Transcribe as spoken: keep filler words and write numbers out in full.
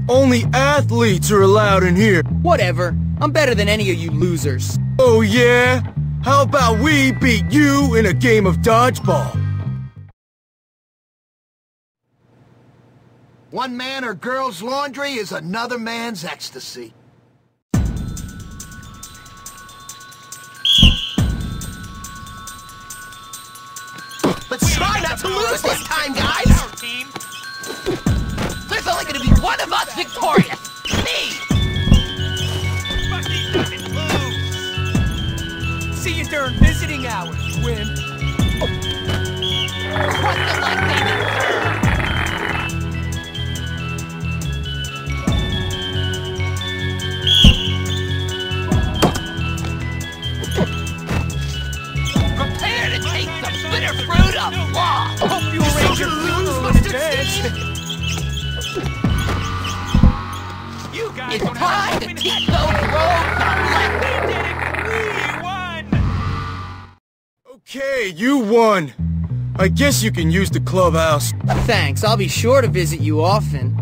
Only athletes are allowed in here. Whatever. I'm better than any of you losers. Oh yeah? How about we beat you in a game of dodgeball? One man or girl's laundry is another man's ecstasy. Let's try not to lose this time, guys! There's only gonna be one of us victorious! Me! See you during visiting hours, Win. What's the light saving curve? Prepare to taste the bitter fruit of loss! Hope you arrange your funeral in advance. You guys It's don't time have to open teach head. those rogues a lesson! We did it! We won! Okay, you won. I guess you can use the clubhouse. Thanks, I'll be sure to visit you often.